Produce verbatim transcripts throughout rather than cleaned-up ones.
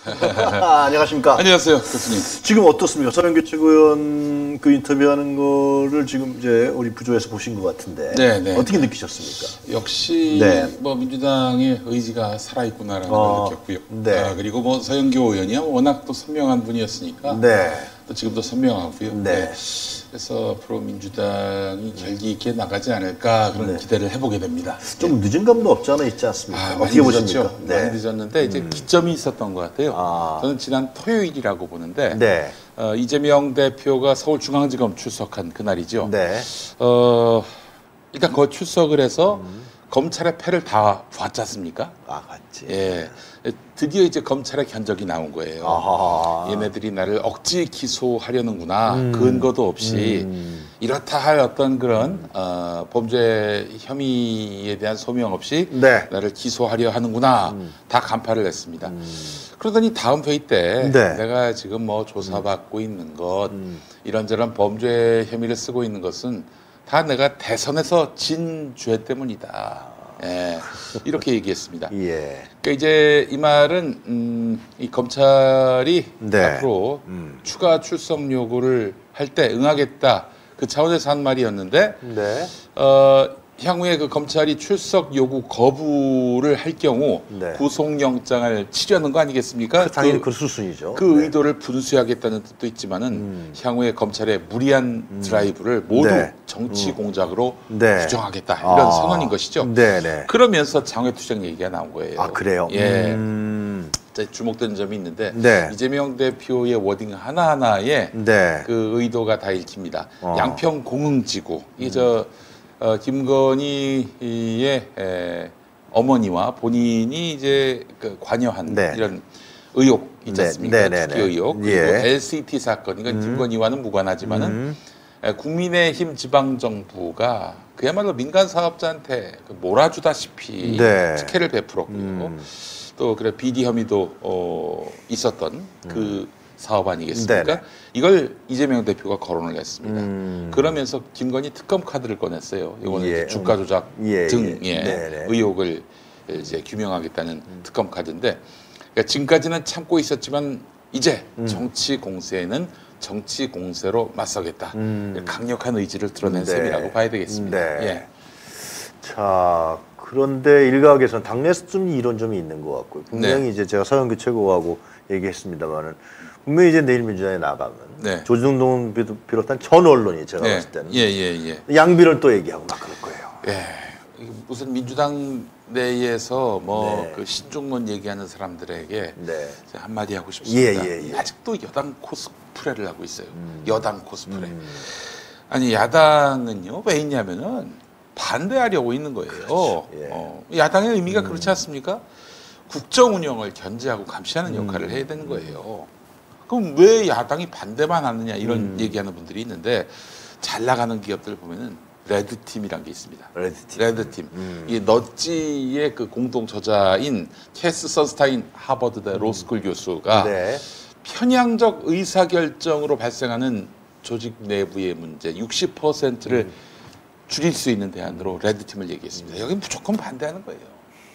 안녕하십니까. 안녕하세요, 교수님. 지금 어떻습니까? 서영교 최고위원 그 인터뷰하는 거를 지금 이제 우리 부조에서 보신 것 같은데 네, 네. 어떻게 느끼셨습니까? 역시 네. 뭐 민주당의 의지가 살아있구나라는 어, 걸 느꼈고요. 네. 아, 그리고 뭐 서영교 의원이 워낙 또 선명한 분이었으니까 네. 또 지금도 선명하고요. 네. 네. 그래서 앞으로 민주당이 결기 있게 나가지 않을까 그런 네. 기대를 해보게 됩니다. 좀 늦은 감도 없지 않아 있지 않습니까? 아, 어떻게 보십니까? 네. 많이 늦었는데 이제 음. 기점이 있었던 것 같아요. 아. 저는 지난 토요일이라고 보는데 네. 어, 이재명 대표가 서울중앙지검 출석한 그날이죠. 네. 어, 일단 거 출석을 해서 음. 검찰의 패를 다 봤지 않습니까? 아, 봤지. 예. 드디어 이제 검찰의 견적이 나온 거예요. 아하. 얘네들이 나를 억지 기소하려는구나. 음. 근거도 없이 음. 이렇다 할 어떤 그런 음. 어, 범죄 혐의에 대한 소명 없이 네. 나를 기소하려 하는구나. 음. 다 간파를 했습니다. 음. 그러더니 다음 회의 때 네. 내가 지금 뭐 조사받고 음. 있는 것 음. 이런저런 범죄 혐의를 쓰고 있는 것은 다 내가 대선에서 진 죄 때문이다. 예, 이렇게 얘기했습니다. 예. 그러니까 이제 이 말은 음, 이 검찰이 네. 앞으로 음. 추가 출석 요구를 할 때 응하겠다 그 차원에서 한 말이었는데 네. 어, 향후에 그 검찰이 출석 요구 거부를 할 경우 네. 구속영장을 치려는 거 아니겠습니까? 그, 당연히 그 수순이죠. 그 네. 의도를 분수하겠다는 뜻도 있지만은 음. 향후에 검찰의 무리한 음. 드라이브를 모두 네. 정치 음. 공작으로 네. 부정하겠다 이런 아. 선언인 것이죠. 네네. 그러면서 장외투쟁 얘기가 나온 거예요. 아 그래요? 예. 음. 주목되는 점이 있는데 네. 이재명 대표의 워딩 하나하나에 네. 그 의도가 다 읽힙니다. 어. 양평 공흥지구 이게 음. 저 어, 김건희의 에, 어머니와 본인이 이제 그 관여한 네. 이런 의혹 있지 않습니까? 네. 특히 의혹 그리고 예. 엘시티 사건 이건 음. 김건희와는 무관하지만은 음. 에, 국민의힘 지방정부가 그야말로 민간 사업자한테 그 몰아주다시피 네. 특혜를 베풀었고요. 음. 또 그래 비리 혐의도 어, 있었던 음. 그 사업 아니겠습니까? 네네. 이걸 이재명 대표가 거론을 했습니다. 음. 그러면서 김건희 특검 카드를 꺼냈어요. 이거는 예. 주가 조작 예. 등의 예. 의혹을 이제 규명하겠다는 음. 특검 카드인데 그러니까 지금까지는 참고 있었지만 이제 음. 정치 공세에는 정치 공세로 맞서겠다. 음. 강력한 의지를 드러낸 네. 셈이라고 봐야 되겠습니다. 네. 예. 자. 그런데 일각에서는 당내에서 좀 이런 점이 있는 것 같고요. 분명히 네. 이제 제가 서영교 최고하고 얘기했습니다만은 분명히 이제 내일 민주당에 나가면 네. 조중동 비롯한 전 언론이 제가 네. 봤을 때는 예, 예, 예. 양비를 또 얘기하고 막 그럴 거예요. 예. 무슨 민주당 내에서 뭐 네. 그 신중론 얘기하는 사람들에게 네. 한마디 하고 싶습니다. 예, 예, 예. 아직도 여당 코스프레를 하고 있어요. 음. 여당 코스프레. 음. 아니 야당은요 왜 있냐면은 반대하려고 있는 거예요. 그렇죠. 예. 어, 야당의 의미가 음. 그렇지 않습니까? 국정 운영을 견제하고 감시하는 역할을 음. 해야 되는 거예요. 그럼 왜 야당이 반대만 하느냐 이런 음. 얘기하는 분들이 있는데 잘 나가는 기업들 보면은 레드팀이란 게 있습니다. 레드팀. 레드팀. 음. 이 너찌의 그 공동 저자인 캐스 선스타인 하버드대 로스쿨 교수가 네. 편향적 의사결정으로 발생하는 조직 내부의 문제 육십 퍼센트를 음. 줄일 수 있는 대안으로 레드팀을 얘기했습니다. 여기 무조건 반대하는 거예요.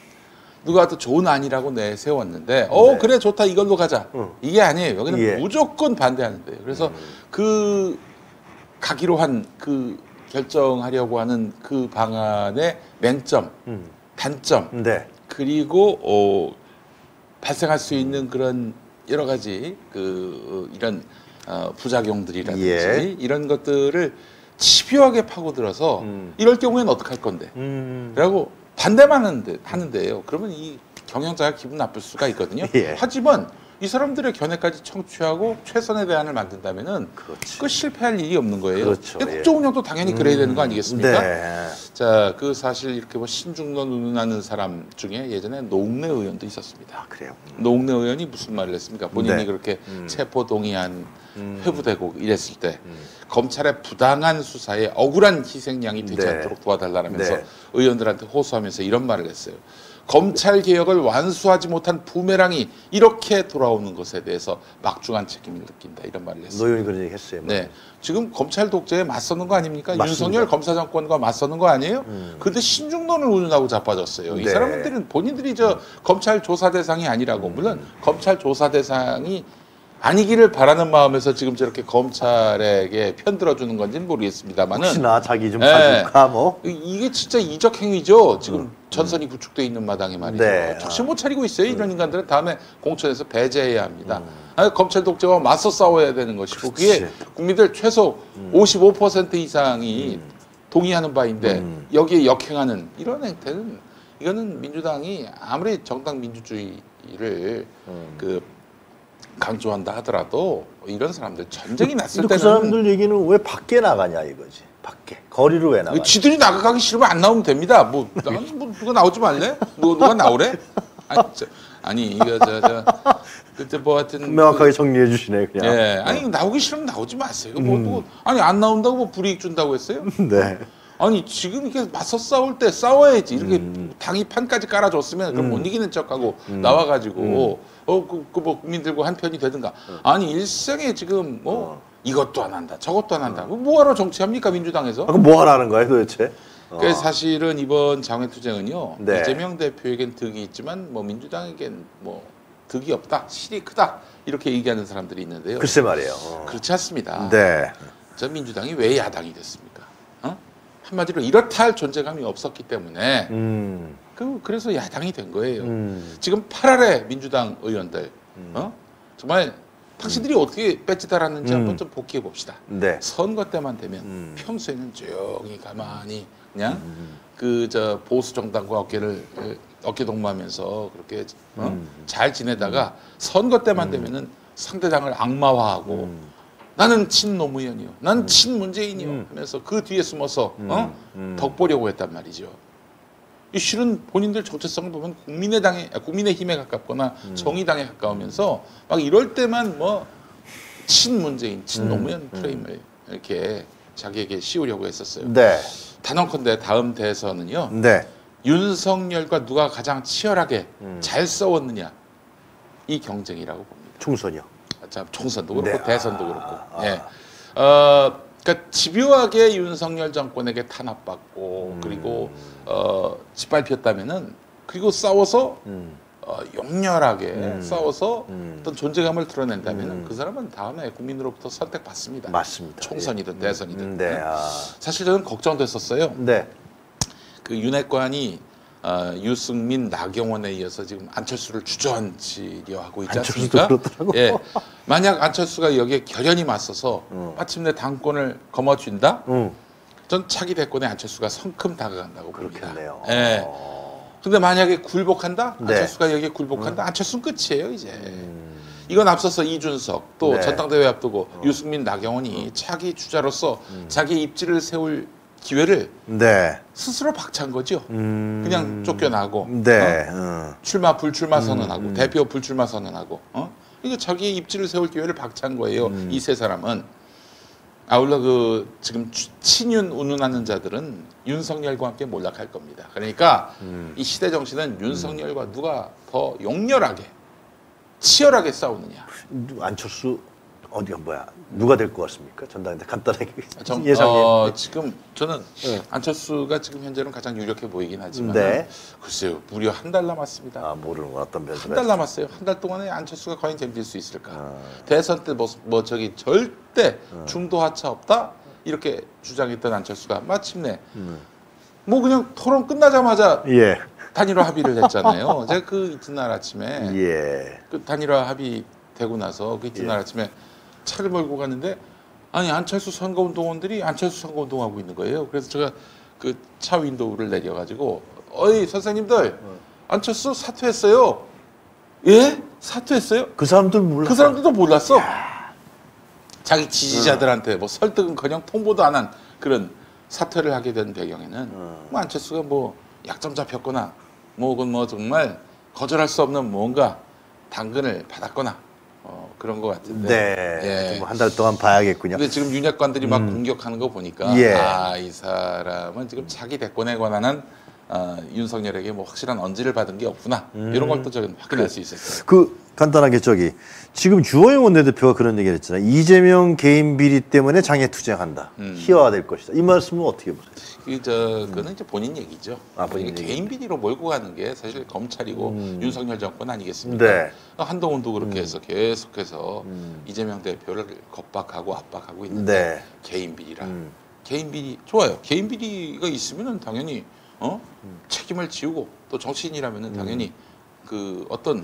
누가 또 좋은 안이라고 내세웠는데 어 네. 그래 좋다 이걸로 가자. 응. 이게 아니에요. 여기는 예. 무조건 반대하는 거예요. 그래서 음. 그 가기로 한 그 결정하려고 하는 그 방안의 맹점, 음. 단점 네. 그리고 어, 발생할 수 있는 그런 여러 가지 그 어, 이런 어, 부작용들이라든지 예. 이런 것들을 집요하게 파고들어서 음. 이럴 경우에는 어떡할 건데? 음. 라고 반대만 하는데, 하는데요. 그러면 이 경영자가 기분 나쁠 수가 있거든요. 예. 하지만 이 사람들의 견해까지 청취하고 최선의 대안을 만든다면은 그 실패할 일이 없는 거예요. 그렇죠. 국정 운영도 당연히 그래야 되는 거 아니겠습니까? 네. 자, 그 사실 이렇게 뭐 신중론 운운하는 사람 중에 예전에 노웅래 의원도 있었습니다. 아, 그래요? 노웅래 의원이 무슨 말을 했습니까? 본인이 네. 그렇게 음. 체포 동의안 음. 회부되고 이랬을 때 음. 검찰의 부당한 수사에 억울한 희생양이 되지 네. 않도록 도와달라면서 네. 의원들한테 호소하면서 이런 말을 했어요. 검찰 개혁을 완수하지 못한 부메랑이 이렇게 돌아오는 것에 대해서 막중한 책임을 느낀다 이런 말을 했습니다. 노영이 그런 얘기 했어요. 네, 지금 검찰 독재에 맞서는 거 아닙니까? 맞습니다. 윤석열 검사 정권과 맞서는 거 아니에요? 음. 그런데 신중론을 운운하고 자빠졌어요. 네. 이 사람들은 본인들이 저 검찰 조사 대상이 아니라고 음. 물론 검찰 조사 대상이 아니기를 바라는 마음에서 지금 저렇게 검찰에게 편들어주는 건지는 모르겠습니다만은 혹시나 자기 좀 봐줄까 네. 뭐 이게 진짜 이적 행위죠. 지금 음. 전선이 구축돼 있는 마당에 말이죠. 네. 정신 못 차리고 있어요. 이런 인간들은 다음에 공천에서 배제해야 합니다. 음. 아니, 검찰 독재와 맞서 싸워야 되는 것이고 그렇지. 그게 국민들 최소 음. 오십오 퍼센트 이상이 음. 동의하는 바인데 음. 여기에 역행하는 이런 행태는 이거는 민주당이 아무리 정당 민주주의를 음. 그 강조한다 하더라도 이런 사람들 전쟁이 났을 때는 그 사람들 얘기는 왜 밖에 나가냐 이거지. 밖에 거리로 왜 나가? 지들이 나가기 싫으면 안 나오면 됩니다. 뭐, 뭐 누가 나오지 말래? 누가, 누가 나오래? 아니, 저, 아니 이거 저 저 그때 뭐 하여튼 명확하게 정리해 주시네 그냥. 예, 아니 나오기 싫으면 나오지 마세요. 뭐, 음. 뭐 아니 안 나온다고 뭐 불이익 준다고 했어요? 네. 아니 지금 이렇게 맞서 싸울 때 싸워야지. 이렇게 음. 당이 판까지 깔아줬으면 그럼 음. 못 이기는 척하고 음. 나와가지고 음. 어그 그 뭐 국민들과 한 편이 되든가. 음. 아니 일생에 지금 뭐 어. 이것도 안 한다, 저것도 안 한다. 음. 뭐하러 정치합니까 민주당에서? 아, 그럼 뭐 하라는 거예요 도대체? 그 사실은 이번 장외투쟁은요 네. 이재명 대표에겐 득이 있지만 뭐 민주당에겐 뭐 득이 없다, 실이 크다 이렇게 얘기하는 사람들이 있는데요. 글쎄 말이에요. 어. 그렇지 않습니다. 네. 저 민주당이 왜 야당이 됐습니까? 어? 한마디로 이렇다 할 존재감이 없었기 때문에 음. 그 그래서 야당이 된 거예요. 음. 지금 팔 할의 민주당 의원들 음. 어? 정말 당신들이 음. 어떻게 배지 달았는지 음. 한번 좀 복귀해 봅시다. 네. 선거 때만 되면 음. 평소에는 조용히 가만히 그냥 음. 그 저 보수 정당과 어깨를 어깨 동무하면서 그렇게 어? 음. 잘 지내다가 선거 때만 음. 되면은 상대당을 악마화하고 음. 나는 친노무현이요, 나는 음. 친문재인이요 음. 하면서 그 뒤에 숨어서 음. 어? 음. 덕보려고 했단 말이죠. 이 실은 본인들 정체성을 보면 국민의당에 국민의힘에 가깝거나 음. 정의당에 가까우면서 막 이럴 때만 뭐 친문재인, 친노무현 음. 프레임을 이렇게 자기에게 씌우려고 했었어요. 네. 단언컨대 다음 대선은요. 네. 윤석열과 누가 가장 치열하게 음. 잘 싸웠느냐 이 경쟁이라고 봅니다. 총선이요. 자, 총선도 그렇고 네. 대선도 그렇고. 아, 예. 어, 그러니까 집요하게 윤석열 정권에게 탄압받고 음. 그리고 어, 짓밟혔다면은 그리고 싸워서 음. 어, 용렬하게 음. 싸워서 음. 어떤 존재감을 드러낸다면은 음. 그 사람은 다음에 국민으로부터 선택받습니다. 맞습니다. 총선이든 예. 대선이든. 네. 아. 사실 저는 걱정됐었어요. 네. 그 윤핵관이 어, 유승민, 나경원에 이어서 지금 안철수를 주저앉히려 하고 있지 않습니까? 예, 만약 안철수가 여기에 결연히 맞서서 음. 마침내 당권을 거머쥔다? 음. 전 차기 대권에 안철수가 성큼 다가간다고 봅니다. 그렇겠네요. 예. 근데 만약에 굴복한다? 네. 안철수가 여기에 굴복한다? 음. 안철수는 끝이에요 이제. 음. 이건 앞서서 이준석 또 네. 전당대회 앞두고 어. 유승민, 나경원이 음. 차기 주자로서 음. 자기 입지를 세울 기회를 네. 스스로 박차한 거죠. 음... 그냥 쫓겨나고 네. 어? 어. 출마 불출마 선언하고 음, 음. 대표 불출마 선언하고 어? 이거 자기의 입지를 세울 기회를 박차한 거예요. 음. 이 세 사람은. 아울러 그 지금 친윤 운운하는 자들은 윤석열과 함께 몰락할 겁니다. 그러니까 음. 이 시대 정신은 윤석열과 음. 누가 더 용렬하게 치열하게 싸우느냐. 안철수 어디가 뭐야? 누가 될 것 같습니까? 전당대 간단하게 정, 예상해. 어, 지금 저는 네. 안철수가 지금 현재는 가장 유력해 보이긴 하지만 네. 글쎄요 무려 한 달 남았습니다. 아 모르는 건 어떤 변수? 한 달 남았어요. 한 달 동안에 안철수가 과연 잼질 수 있을까? 아. 대선 때 뭐 뭐 저기 절대 아. 중도 하차 없다 이렇게 주장했던 안철수가 마침내 음. 뭐 그냥 토론 끝나자마자 예. 단일화 합의를 했잖아요. 제가 그 이튿날 아침에 예. 그 단일화 합의 되고 나서 그 이튿날 예. 아침에 차를 몰고 갔는데 아니 안철수 선거운동원들이 안철수 선거운동하고 있는 거예요. 그래서 제가 그 차 윈도우를 내려가지고 어이 선생님들 안철수 사퇴했어요. 예? 사퇴했어요? 그 사람들 몰랐어. 그 사람들도 몰랐어. 야. 자기 지지자들한테 뭐 설득은커녕 통보도 안 한 그런 사퇴를 하게 된 배경에는 음. 뭐 안철수가 뭐 약점 잡혔거나 뭐 혹은 뭐 정말 거절할 수 없는 뭔가 당근을 받았거나 어, 그런 것 같은데. 네. 예. 한 달 동안 봐야겠군요. 근데 지금 윤핵관들이 막 음. 공격하는 거 보니까 예. 아, 이 사람은 지금 차기 대권에 관한 어, 윤석열에게 뭐 확실한 언지를 받은 게 없구나 음. 이런 걸 또 저는 확인할 수 있었어요. 그 간단하게 저기 지금 주호영 원내대표가 그런 얘기를 했잖아요. 이재명 개인 비리 때문에 장애 투쟁한다. 음. 희화화될 것이다. 이 말씀은 어떻게 보세요? 이저 그는 이제 본인 얘기죠. 아, 본인 이게 얘기. 개인 비리로 몰고 가는 게 사실 검찰이고 음. 윤석열 정권 아니겠습니까? 네. 한동훈도 그렇게 음. 해서 계속해서 음. 이재명 대표를 겁박하고 압박하고 있는데 네. 개인 비리라. 음. 개인 비리 좋아요. 개인 비리가 있으면은 당연히 어 음. 책임을 지우고 또 정치인이라면은 당연히 음. 그 어떤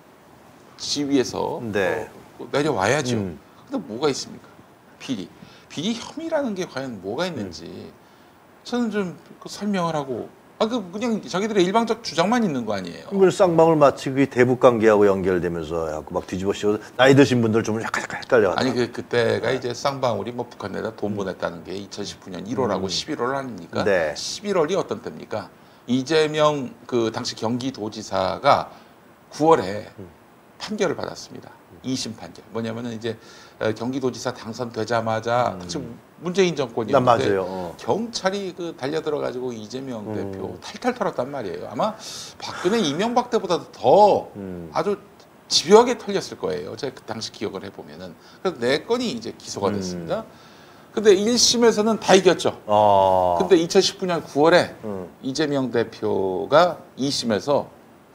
지위에서 네. 어, 내려와야죠. 음. 근데 뭐가 있습니까? 비리. 비리 혐의라는 게 과연 뭐가 있는지 음. 저는 좀 그 설명을 하고 아 그 그냥 자기들의 일방적 주장만 있는 거 아니에요. 이번 쌍방울 마치 그 대북 관계하고 연결되면서 막 뒤집어 씌워 나이 드신 분들 좀 약간 약간 헷갈려. 아니 그 그때가 네. 이제 쌍방울이 뭐 북한에다 돈 보냈다는 게 이천십구 년 일월하고 음. 십일월 아닙니까? 네. 십일월이 어떤 때입니까? 이재명 그 당시 경기도지사가 구월에 음. 판결을 받았습니다. 이심 판결. 뭐냐면은 이제 경기도지사 당선되자마자 음. 당시 문재인 정권이었는데 어. 경찰이 그 달려들어 가지고 이재명 음. 대표 탈탈 털었단 말이에요. 아마 박근혜 이명박 때보다도 더 음. 아주 집요하게 털렸을 거예요. 제가 그 당시 기억을 해보면은. 그래서 네 건이 이제 기소가 됐습니다. 음. 근데 일 심에서는 다 이겼죠. 아. 근데 이천십구 년 구월에 음. 이재명 대표가 이 심에서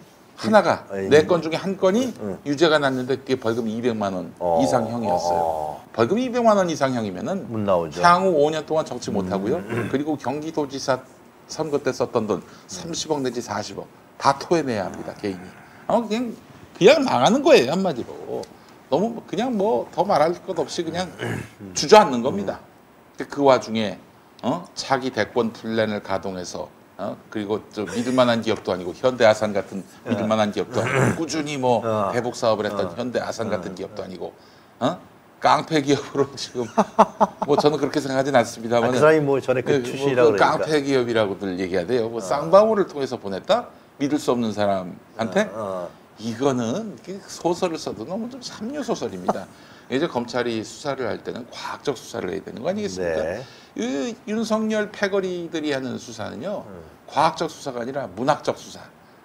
하나가 네 건 중에 한 건이 응. 유죄가 났는데 그게 벌금 이백만 원 어, 이상형이었어요. 어. 벌금 이백만 원 이상형이면은 못 나오죠. 향후 오 년 동안 정치 못 하고요. 음. 그리고 경기도지사 선거 때 썼던 돈 삼십억 내지 사십억 다 토해내야 합니다. 개인이. 아마 그냥 그냥 망하는 거예요 한마디로. 너무 그냥 뭐 더 말할 것 없이 그냥 주저앉는 겁니다. 그 와중에 어? 차기 대권 플랜을 가동해서 어? 그리고 저 믿을만한 기업도 아니고 현대아산 같은 믿을만한 기업도 아니고 꾸준히 뭐 어. 대북 사업을 했던 어. 현대아산 같은 기업도 아니고 어? 깡패 기업으로 지금 뭐 저는 그렇게 생각하진 않습니다만 아, 그 사람이 뭐 전에 그 출신이라고 뭐 그 깡패 기업이라고들 얘기하대요. 뭐 어. 쌍방울을 통해서 보냈다? 믿을 수 없는 사람한테 어. 어. 이거는 소설을 써도 너무 좀 삼류 소설입니다. 이제 검찰이 수사를 할 때는 과학적 수사를 해야 되는 거 아니겠습니까? 네. 이 윤석열 패거리들이 하는 수사는요, 음. 과학적 수사가 아니라 문학적 수사.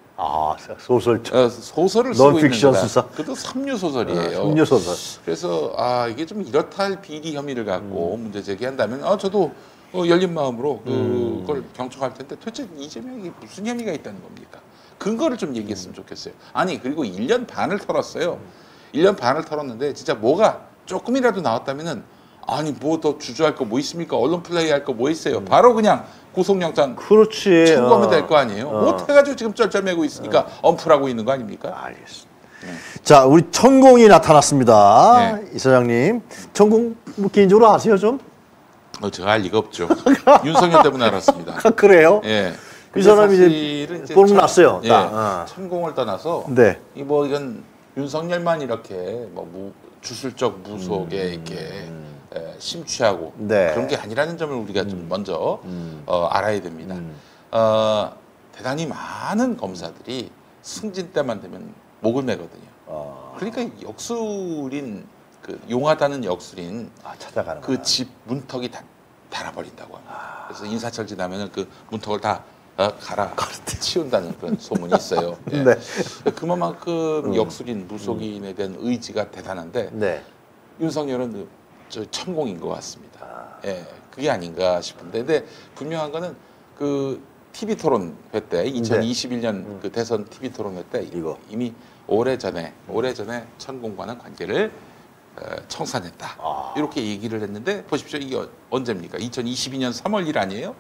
아, 소설. 어, 소설을 쓰고 있는 거다. 수사. 그것도 삼류 소설이에요. 어, 삼류 소설. 그래서 아 이게 좀 이렇다 할 비리 혐의를 갖고 음. 문제 제기한다면, 아 저도 어, 열린 마음으로 그걸 음. 경청할 텐데 도대체 이재명이 무슨 혐의가 있다는 겁니까? 근거를 좀 얘기했으면 좋겠어요. 아니 그리고 일 년 반을 털었어요. 일 년 반을 털었는데 진짜 뭐가 조금이라도 나왔다면은 아니 뭐 더 주저할 거 뭐 있습니까? 언론 플레이 할 거 뭐 있어요? 음. 바로 그냥 구속영장 그렇지. 청구하면 어. 될 거 아니에요. 어. 못해가지고 지금 쩔쩔매고 있으니까 어. 엄풀하고 있는 거 아닙니까? 알겠습니다. 네. 자, 우리 천공이 나타났습니다. 네. 이사장님, 천공 뭐 개인적으로 아세요 좀? 어, 제가 알 리가 없죠. 윤석열 때문에 알았습니다. 아, 그래요? 예. 이 사람이 이제 보름 났어요. 예. 어. 천공을 떠나서 네. 이 뭐 이건 윤석열만 이렇게 뭐 무, 주술적 무속에 음. 이렇게 에, 심취하고 네. 그런 게 아니라는 점을 우리가 음. 좀 먼저 음. 어, 알아야 됩니다. 음. 어, 대단히 많은 검사들이 승진 때만 되면 목을 매거든요. 어. 그러니까 역술인 그 용하다는 역술인 아, 찾아가는 그 집 문턱이 다 달아버린다고 합니다. 아. 그래서 인사철 지나면은 그 문턱을 다 어, 갈아 치운다는 그런 소문이 있어요. 예. 네. 그만큼 음. 역술인 무속인에 대한 의지가 대단한데 네. 윤석열은 그, 저 천공인 것 같습니다. 아. 예, 그게 아닌가 싶은데, 근데 분명한 거는 그 티비 토론 회 때 이천이십일 년 네. 그 대선 티비 토론 회 때 이거. 이미 오래 전에 오래 전에 천공과는 관계를 어, 청산했다. 아. 이렇게 얘기를 했는데 보십시오. 이게 언제입니까? 이천이십이 년 삼월 일 아니에요?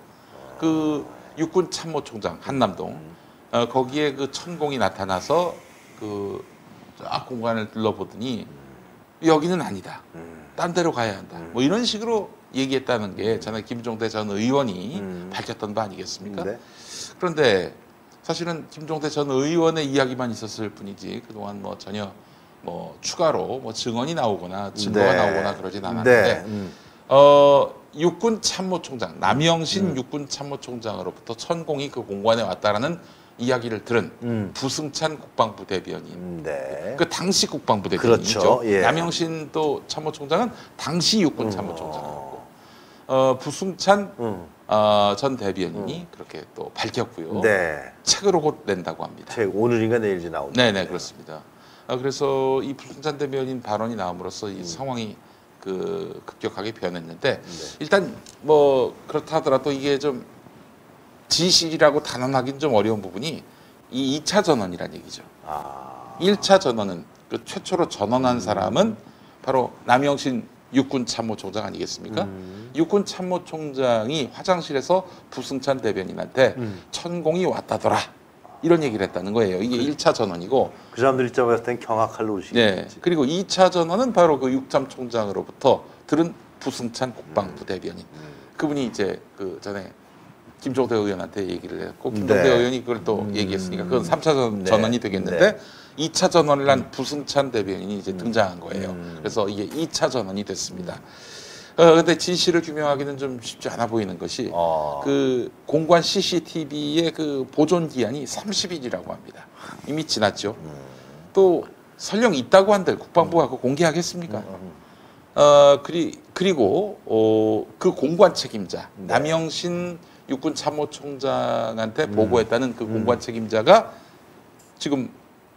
그 육군 참모총장 한남동 어, 거기에 그 천공이 나타나서 그 앞 공간을 둘러보더니 여기는 아니다. 딴 데로 가야 한다. 뭐 이런 식으로 얘기했다는 게 전에 김종대 전 의원이 음. 밝혔던 바 아니겠습니까? 네. 그런데 사실은 김종대 전 의원의 이야기만 있었을 뿐이지 그동안 뭐 전혀 뭐 추가로 뭐 증언이 나오거나 증거가 네. 나오거나 그러진 않았는데 네. 음. 어, 육군 참모총장 남영신 음. 육군 참모총장으로부터 천공이 그 공관에 왔다라는 이야기를 들은 음. 부승찬 국방부 대변인, 음, 네. 그 당시 국방부 대변인이죠. 그렇죠. 예. 남영신 또 참모총장은 당시 육군 참모총장이었고, 어, 부승찬 음. 어, 전 대변인이 음. 그렇게 또 밝혔고요. 네. 책으로 곧 낸다고 합니다. 책 오늘인가 내일지 나오죠. 네네 그렇습니다. 아, 그래서 이 부승찬 대변인 발언이 나옴으로써 이 음. 상황이 그 급격하게 변했는데 네. 일단 뭐 그렇다 하더라도 이게 좀 진실이라고 단언하기는 좀 어려운 부분이 이 이 차 전원이란 얘기죠. 아. 일 차 전원은 그 최초로 전원한 음. 사람은 바로 남영신 육군 참모총장 아니겠습니까? 음. 육군 참모총장이 화장실에서 부승찬 대변인한테 음. 천공이 왔다더라 이런 얘기를 했다는 거예요. 이게 일 차 전원이고 그 사람들 입장에 봤을 땐 경악할 노릇이겠지. 네. 그리고 이 차 전원은 바로 그 육참총장으로부터 들은 부승찬 국방부 음. 대변인. 음. 그분이 이제 그 전에 김종대 의원한테 얘기를 했고 김종대 네. 의원이 그걸 또 음. 얘기했으니까 그건 삼 차 전, 네. 전원이 되겠는데 네. 이 차 전원을 한 부승찬 대변인이 이제 음. 등장한 거예요. 음. 그래서 이게 이 차 전원이 됐습니다. 어, 근데 진실을 규명하기는 좀 쉽지 않아 보이는 것이 아. 그 공관 씨씨티비의 그 보존 기한이 삼십 일이라고 합니다. 이미 지났죠. 음. 또 설령 있다고 한들 국방부가 그거 공개하겠습니까? 음. 어, 그리, 그리고 어, 그 공관 책임자 네. 남영신 육군 참모총장한테 음. 보고했다는 그 공관 책임자가 지금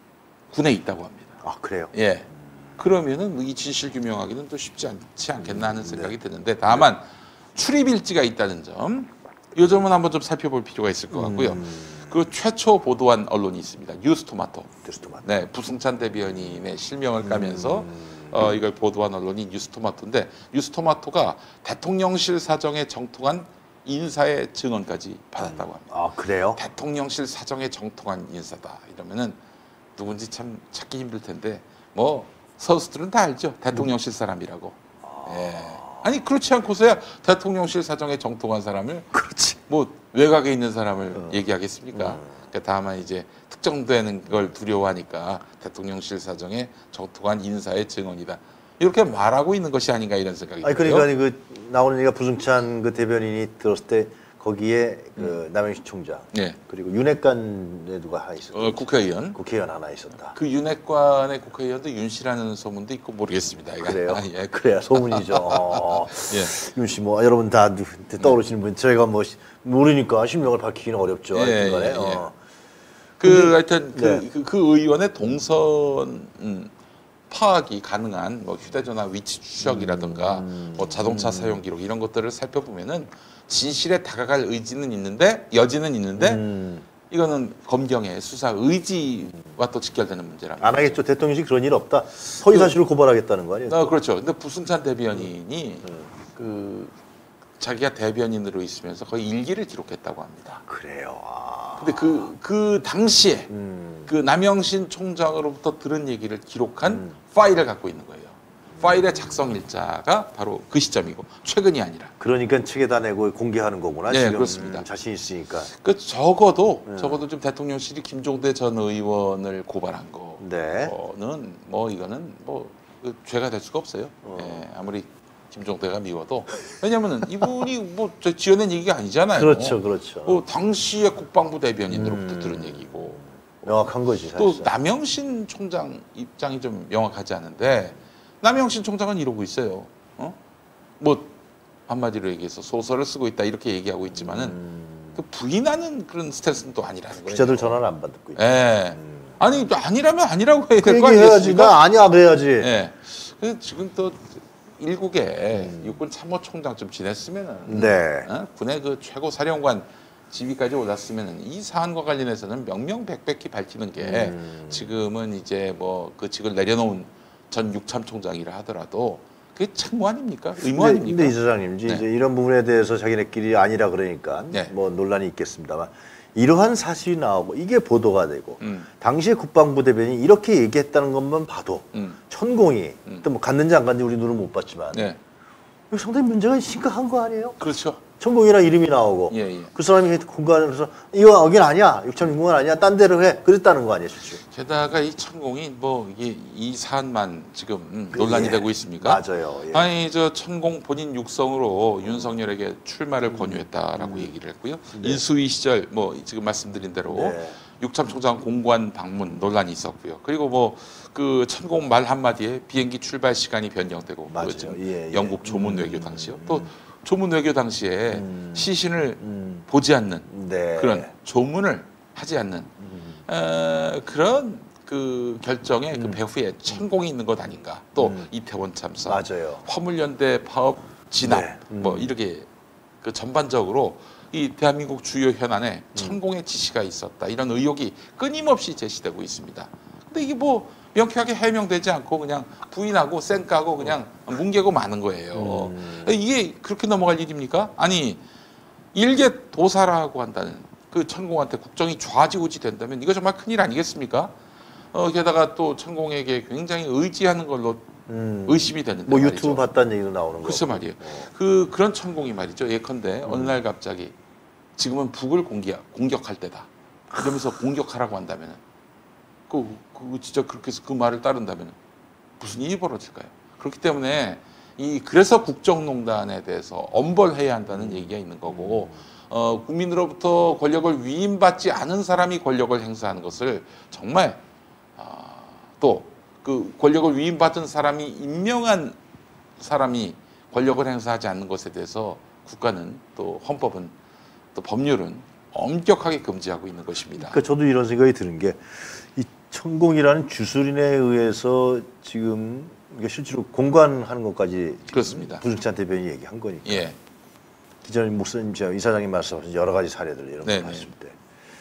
군에 있다고 합니다. 아 그래요? 예. 그러면은 이 진실 규명하기는 또 쉽지 않지 않겠나 하는 생각이 네. 드는데 다만 출입일지가 있다는 점, 이 점은 한번 좀 살펴볼 필요가 있을 것 같고요. 음. 그 최초 보도한 언론이 있습니다. 뉴스토마토. 뉴스토마토. 네, 부승찬 대변인의 실명을 까면서 음. 어, 이걸 보도한 언론이 뉴스토마토인데 뉴스토마토가 대통령실 사정에 정통한 인사의 증언까지 받았다고 합니다. 아 그래요? 대통령실 사정에 정통한 인사다 이러면은 누군지 참 찾기 힘들 텐데 뭐 서수들은 다 알죠. 대통령실 사람이라고. 아... 예. 아니 그렇지 않고서야 대통령실 사정에 정통한 사람을 그렇지. 뭐 외곽에 있는 사람을 어. 얘기하겠습니까? 음. 그러니까 다만 이제 특정되는 걸 두려워하니까 대통령실 사정에 정통한 인사의 증언이다. 이렇게 말하고 있는 것이 아닌가 이런 생각이 들어요. 아니 그러니까 그 나오는 얘기가 부승찬 그 대변인이 들었을 때 거기에 그 음. 남영신 총장 네. 그리고 윤핵관에 누가 하나 있었다. 어, 국회의원. 국회의원 하나 있었다. 그 윤핵관의 국회의원도 윤 씨라는 소문도 있고 모르겠습니다. 그래요? 아, 예. 그래야 소문이죠. 어. 예. 윤 씨 뭐 여러분 다 떠오르시는 분 저희가 뭐 모르니까 실명을 밝히기는 어렵죠. 예, 하여튼간에. 예, 예. 어. 그 근데, 하여튼 그, 네. 그, 그 의원의 동선 음, 파악이 가능한 뭐 휴대전화 위치 추적이라든가 음, 뭐 자동차 음. 사용 기록 이런 것들을 살펴보면은 진실에 다가갈 의지는 있는데 여지는 있는데 음. 이거는 검경의 수사 의지와 또 직결되는 문제라. 안 하겠죠. 대통령실 그런 일 없다. 허위 사실을 그, 고발하겠다는 거 아니에요? 어, 그렇죠. 근데 부승찬 대변인이 음. 그 자기가 대변인으로 있으면서 거의 일기를 기록했다고 합니다. 그래요. 아. 근데 그, 그 당시에 음. 그 남영신 총장으로부터 들은 얘기를 기록한 음. 파일을 갖고 있는 거예요. 파일의 작성 일자가 바로 그 시점이고 최근이 아니라. 그러니까 책에다 내고 공개하는 거구나. 네, 지금 그렇습니다. 자신 있으니까. 그 적어도 네. 적어도 좀 대통령실이 김종대 전 의원을 고발한 거는 네. 뭐 이거는 뭐 그 죄가 될 수가 없어요. 어. 예, 아무리 김종대가 미워도 왜냐면은 이분이 뭐 저 지어낸 얘기가 아니잖아요. 그렇죠, 그렇죠. 뭐 당시의 국방부 대변인으로부터 음. 들은 얘기고. 명확한 거지. 사실상. 또 남영신 총장 입장이 좀 명확하지 않은데. 남영신 총장은 이러고 있어요. 어? 뭐 한마디로 얘기해서 소설을 쓰고 있다 이렇게 얘기하고 있지만은 음... 그 부인하는 그런 스탠스는 또 아니라는 거예요. 기자들 전화를 안 받고 있죠. 예. 음... 아니 아니라면 아니라고 해야 그 될 거 아니겠습니까? 나 아니야 그래야지. 예. 그래서 지금 또 일국에 음... 육군 참모총장 좀 지냈으면은 네. 어? 군의 그 최고 사령관 지위까지 올랐으면은 이 사안과 관련해서는 명명백백히 밝히는 게 음... 지금은 이제 뭐 그 직을 내려놓은 전 육참총장이라 하더라도 그게 책무 아닙니까? 의무 근데, 아닙니까? 근데 이 사장님 네. 이제 이런 부분에 대해서 자기네끼리 아니라 그러니까 네. 뭐 논란이 있겠습니다만 이러한 사실이 나오고 이게 보도가 되고 음. 당시에 국방부 대변인이 이렇게 얘기했다는 것만 봐도 음. 천공이 음. 또 뭐 갔는지 안 갔는지 우리 눈은 못 봤지만 네. 이거 상당히 문제가 심각한 거 아니에요? 그렇죠. 천공이라는 이름이 나오고 예, 예. 그 사람이 공간에서 이거 여긴 아니야 육천공간 아니야 딴 데로 해 그랬다는 거 아니에요 실제. 게다가 이 천공이 뭐 이게 이 사안만 지금 음, 논란이 예. 되고 있습니까? 맞아요. 예. 아니 저 천공 본인 육성으로 윤석열에게 출마를 음. 권유했다라고 음. 얘기를 했고요. 네. 인수위 시절 뭐 지금 말씀드린 대로 네. 육참총장 공관 방문 논란이 있었고요. 그리고 뭐 그 천공 말 한마디에 비행기 출발 시간이 변경되고 그 예, 예. 영국 조문 외교 당시요. 또 조문 외교 당시에 음. 시신을 음. 보지 않는 네. 그런 조문을 하지 않는 음. 어, 그런 그 결정에 음. 그 배후에 천공이 있는 것 아닌가. 또 음. 이태원 참사, 맞아요. 화물연대 파업 진압, 네. 음. 뭐 이렇게 그 전반적으로 이 대한민국 주요 현안에 음. 천공의 지시가 있었다. 이런 의혹이 끊임없이 제시되고 있습니다. 근데 이게 뭐 명쾌하게 해명되지 않고 그냥 부인하고 쌩까고 그냥 뭉개고 마는 거예요. 음. 이게 그렇게 넘어갈 일입니까? 아니 일개 도사라고 한다는 그 천공한테 국정이 좌지우지 된다면 이거 정말 큰일 아니겠습니까? 어, 게다가 또 천공에게 굉장히 의지하는 걸로 음. 의심이 되는데 뭐 유튜브 말이죠. 봤다는 얘기도 나오는 거고. 글쎄 말이에요. 어. 그 그런 천공이 말이죠. 예컨대 음. 어느 날 갑자기 지금은 북을 공격, 공격할 때다. 이러면서 공격하라고 한다면 그, 그 진짜 그렇게 해서 그 말을 따른다면 무슨 일이 벌어질까요? 그렇기 때문에 이 그래서 국정농단에 대해서 엄벌해야 한다는 얘기가 있는 거고 어, 국민으로부터 권력을 위임받지 않은 사람이 권력을 행사하는 것을 정말 어, 또 그 권력을 위임받은 사람이 임명한 사람이 권력을 행사하지 않는 것에 대해서 국가는 또 헌법은 또 법률은 엄격하게 금지하고 있는 것입니다. 그러니까 저도 이런 생각이 드는 게 이 천공이라는 주술인에 의해서 지금 이게 실제로 공관하는 것까지 그렇습니다. 부승찬 대변인이 얘기한 거니까. 예. 기자님 목사님 이사장님 말씀하신 여러 가지 사례들 이런 거 봤을 때.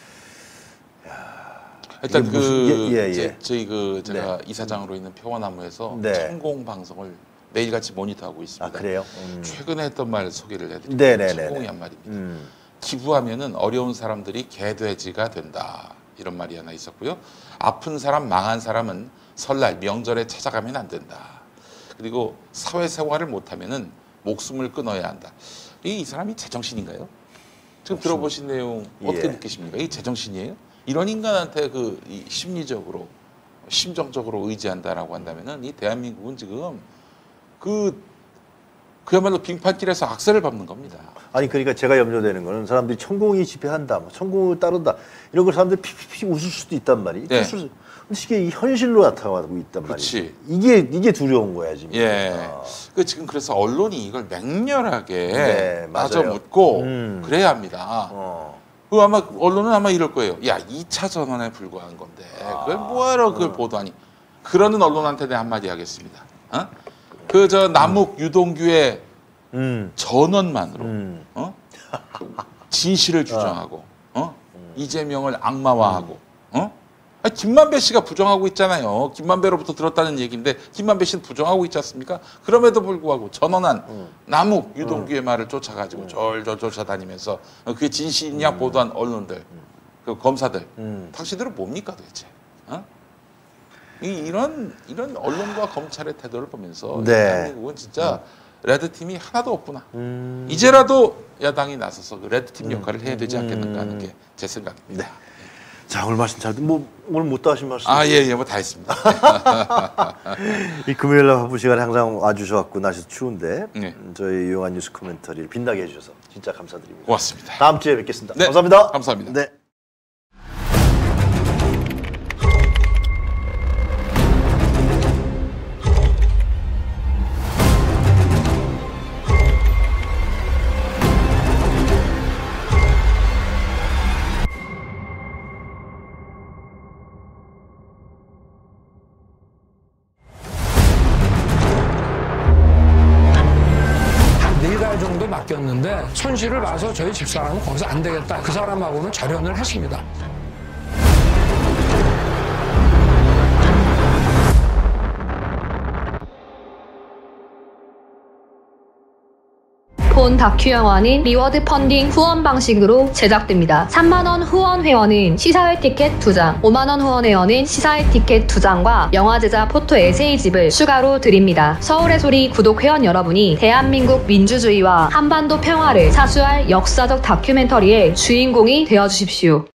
일단 그 무슨, 예, 예, 이제 예. 저희 그 제가 네. 이사장으로 있는 평화나무에서 네. 천공 방송을 매일같이 모니터하고 있습니다. 아, 그래요? 음. 최근에 했던 말 소개를 해드릴게요. 네네네네. 천공이 한 말입니다. 음. 기부하면은 어려운 사람들이 개돼지가 된다. 이런 말이 하나 있었고요. 아픈 사람, 망한 사람은 설날, 명절에 찾아가면 안 된다. 그리고 사회생활을 못하면은 목숨을 끊어야 한다. 이, 이 사람이 제정신인가요? 지금 목숨. 들어보신 내용 어떻게 예. 느끼십니까? 이 제정신이에요? 이런 인간한테 그 이 심리적으로, 심정적으로 의지한다라고 한다면은 이 대한민국은 지금 그 그야말로 빙판길에서 악셀을 밟는 겁니다. 아니 그러니까 제가 염려되는 거는 사람들이 천공이 지배한다, 뭐 천공을 따른다 이런 걸 사람들이 피피피 웃을 수도 있단 말이에요. 네. 근데 이게 현실로 나타나고 있단 그렇지. 말이에요. 이게 이게 두려운 거야 지금. 예. 아. 그 지금 그래서 언론이 이걸 맹렬하게 네, 따져 묻고 음. 그래야 합니다. 어. 그 아마 언론은 아마 이럴 거예요. 야, 이 차 전환에 불과한 건데 그걸 뭐하러 그걸 어. 보도하니? 그러는 언론한테 내가 한마디 하겠습니다. 어? 그 저 남욱 음. 유동규의 음. 전원만으로 음. 어? 진실을 주장하고 어? 음. 이재명을 악마화하고 어? 아니, 김만배 씨가 부정하고 있잖아요. 김만배로부터 들었다는 얘기인데 김만배 씨는 부정하고 있지 않습니까? 그럼에도 불구하고 전원한 음. 남욱 유동규의 음. 말을 쫓아가지고 음. 졸졸 쫓아다니면서 그게 진실이냐 음. 보도한 언론들, 그 검사들, 음. 당신들은 뭡니까 도대체? 어? 이, 이런 이런 언론과 검찰의 태도를 보면서 네. 대한민국은 진짜 음. 레드팀이 하나도 없구나. 음. 이제라도 야당이 나서서 그 레드팀 역할을 해야 되지 않겠는가 하는 게 제 생각입니다. 네. 자, 오늘 말씀 잘, 뭐, 오늘 못 다 하신 말씀. 아, 예, 예, 뭐 다 했습니다. 이 금요일 날 바쁜 시간에 항상 와주셔갖고, 날씨도 추운데, 네. 저희 유용한 뉴스 코멘터리를 빛나게 해주셔서 진짜 감사드립니다. 고맙습니다. 다음 주에 뵙겠습니다. 네, 감사합니다. 감사합니다. 네. 정도 맡겼는데 손실을 봐서 저희 집사람은 거기서 안 되겠다. 그 사람하고는 절연을 했습니다. 본 다큐 영화는 리워드 펀딩 후원 방식으로 제작됩니다. 삼만 원 후원 회원은 시사회 티켓 두 장, 오만 원 후원 회원은 시사회 티켓 두 장과 영화 제작 포토 에세이집을 추가로 드립니다. 서울의 소리 구독 회원 여러분이 대한민국 민주주의와 한반도 평화를 사수할 역사적 다큐멘터리의 주인공이 되어주십시오.